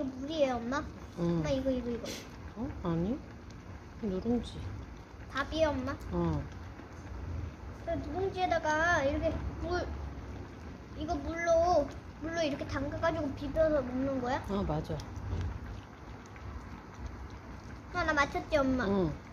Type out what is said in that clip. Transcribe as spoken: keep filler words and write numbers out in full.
이거 물이에요, 엄마? 응. 엄마 이거 이거 이거. 어? 아니? 누룽지. 밥이에요, 엄마? 어. 그 누룽지에다가 이렇게 물 이거 물로 물로 이렇게 담가가지고 비벼서 먹는 거야? 어, 맞아. 엄마 나 맞췄지, 엄마? 응.